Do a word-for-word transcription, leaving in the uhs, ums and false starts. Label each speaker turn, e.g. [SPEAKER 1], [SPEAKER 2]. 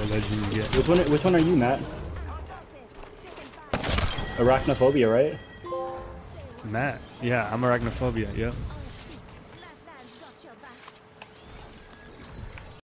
[SPEAKER 1] what legend you get.
[SPEAKER 2] Which one? Which one are you, Matt? Arachnophobia, right?
[SPEAKER 1] Matt. Yeah, I'm arachnophobia. Yep.